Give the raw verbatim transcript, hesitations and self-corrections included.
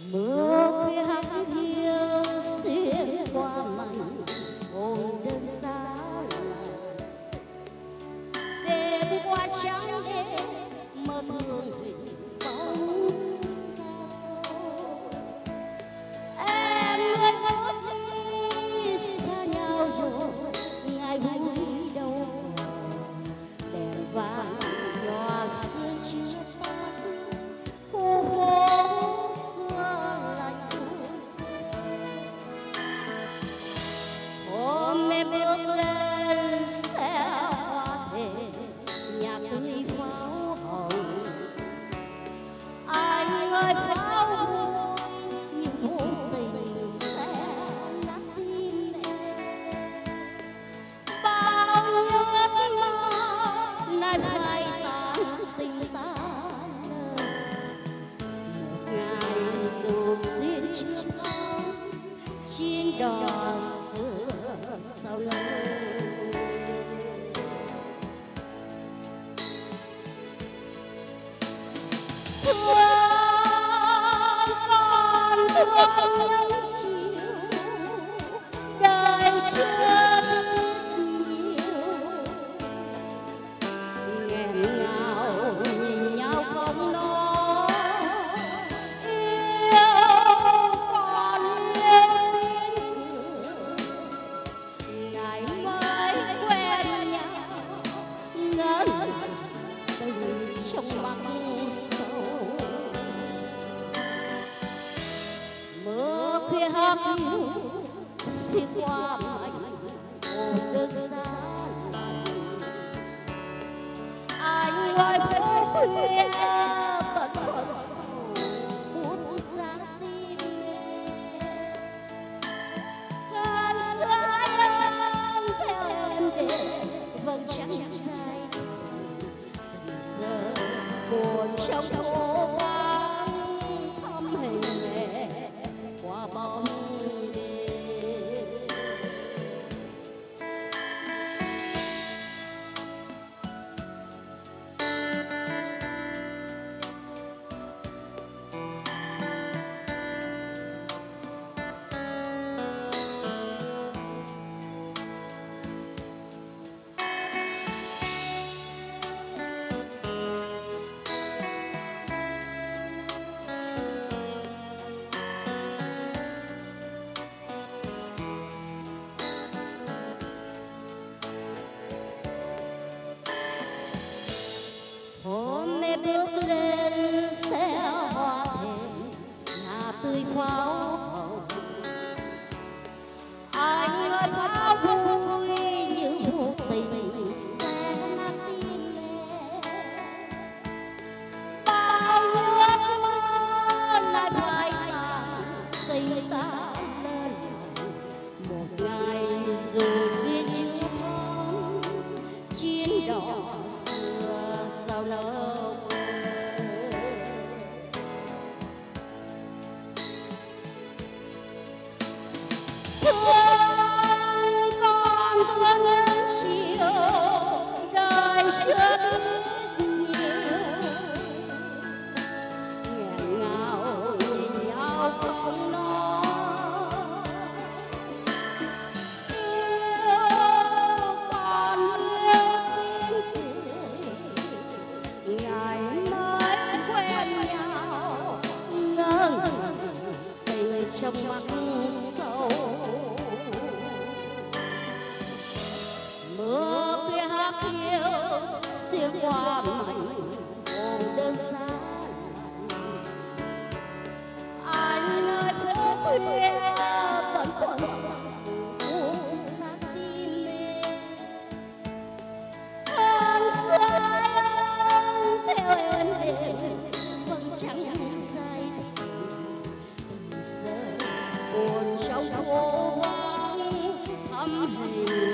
mưa khuya hắt hiu xuyên qua mảnh hồn đơn xa đêm qua trắng đêm mơ mường hình bóng sao em luôn bước đi xa nhau rồi ngày vui đâu đèn vàng nhòa sương chiếu tắt khu phố xưa lạnh hôm em bước lên xe hoa thề nhạc tươi pháo hồng anh ơi pháo vui nhưng vô tình sẽ nát tim em bao nhiêu ước mơ nay phai tàn tình ta lỡ một ngày dù duyên chưa có chiến đò xưa sau lâu thương con thương những chiều đời chưa nhiều nghẹn ngào nhìn nhau không nói yêu còn yêu tiếng cười ngày mới quen nhau ngỡ tình trong mắt sâu mưa khuya hắt hiu xuyên qua mảnh hồn đơn xa anh ơi phố khuya vẫn còn buốt giá tim cơn sương em theo em để vầng trăng dài giờ buồn trong phố vắng thăm hình mẹ qua bóng đêm hôm nay bước lên xe hoa thềm nhà tươi pháo hồng anh ơi pháo vui như vô tình sẽ nát tim em bao nhiêu ước mơ lại phai tàn tình ta lên một ngày dù duyên chưa có chiến đò xưa sau lâu thương con thương những chiều đời chưa nhiều nghẹn ngào nhìn nhau không nói yêu còn yêu tiếng ngày mới quen nhau ngỡ ngàng tình trong mắt sâu mưa khuya hắt hiu xuyên qua mảnh hồn đơn xa anh ơi phố khuya vẫn còn buốt giá tim em cơn sương em theo em đến vầng trăng dài giờ buồn trong phố vắng thăm hình